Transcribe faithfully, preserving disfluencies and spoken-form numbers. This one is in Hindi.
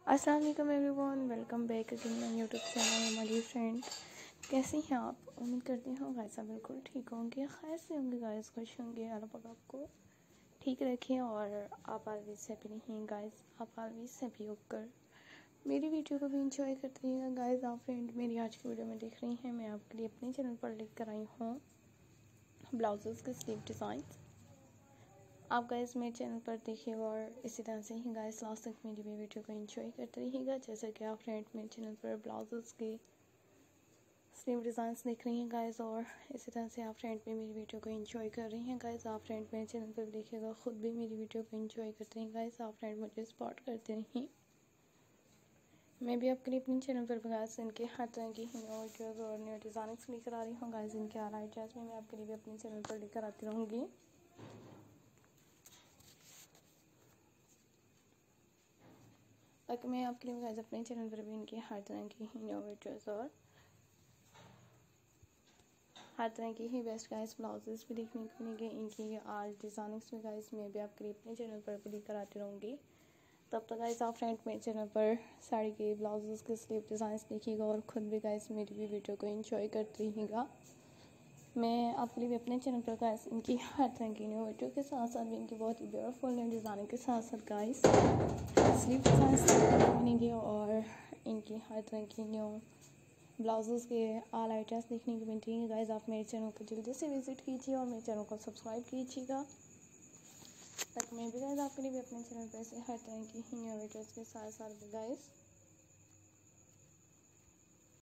अस्सलाम वालेकुम everyone, welcome back again my YouTube channel my friend. कैसी हैं आप? उम्मीद करती हूँ गाइस आप बिल्कुल ठीक होंगे, खैर से होंगे गाइस, खुश होंगे। अल्लाह पाक आपको ठीक रखें और आप ऑलवेज हैप्पी रहें गाइस। आप ऑलवेज हैप्पी होकर मेरी वीडियो को भी इंजॉय करते रहिएगा गाइस। आप फ्रेंड मेरी आज की वीडियो में देख रही हैं, मैं आपके लिए अपने चैनल पर लेकर आई हूँ ब्लाउजेज़ के स्लीव डिज़ाइन। आप गाइस मेरे चैनल पर देखिएगा और इसी तरह से ही गाइस लास्ट तक मेरी भी वीडियो को एंजॉय करते रहिएगा। जैसा कि आप फ्रेंड मेरे चैनल पर ब्लाउजेस के स्लीव डिज़ाइंस देख रही हैं गाइस, और इसी तरह से आप फ्रेंड भी मेरी वीडियो को एंजॉय कर रही हैं गाइस। आप फ्रेंड मेरे चैनल पर देखिएगा, ख़ुद भी मेरी वीडियो को एंजॉय करते हैं गाइस। आप फ्रेंड मुझे सपोर्ट करते रहिए। मैं भी आपके लिए अपने चैनल पर गाइस इनके हर तरह की न्यू वीडियोज़ और न्यू डिज़ाइंस लेकर आ रही हूँ गाइस। इनके आ आइडियाज़ में मैं आपके लिए भी अपने चैनल पर लेकर आती रहूँगी। ताकि मैं आपके लिए गाइस अपने चैनल पर भी इनकी हर तरह की न्यू वीडियोज़ और हर तरह की ही बेस्ट गाइस ब्लाउजेस भी देखने को मिलेंगे। इनकी आज डिज़ाइनिंग्स में गाइस मैं भी आपके लिए अपने चैनल पर भी लेकर आती रहूँगी। तब तक गाइस आप फ्रेंड मेरे चैनल पर साड़ी के ब्लाउजेस के स्लीव डिज़ाइंस देखिएगा और ख़ुद भी गाइस मेरी भी वीडियो को एंजॉय करते रहिएगा। मैं आपके लिए भी अपने चैनल पर गाइस इनकी हर तरह की न्यू वीडियो के साथ साथ भी इनकी बहुत ही ब्यूटीफुल न्यू डिज़ाइनिंग के साथ साथ गाइस स्लीव डिज़ाइंस मिलेंगे और इनकी हर तरह की न्यू ब्लाउजेस के ऑल आइडियाज़ देखने को मिलती हैं गाइस। आप मेरे चैनल को जल्दी से विज़िट कीजिए और मेरे चैनल को सब्सक्राइब कीजिएगा, ताकि मैं भी गाइस आपके लिए भी अपने चैनल पर ऐसे हर तरह की न्यू वीडियोज़ के साथ साथ भी गाइस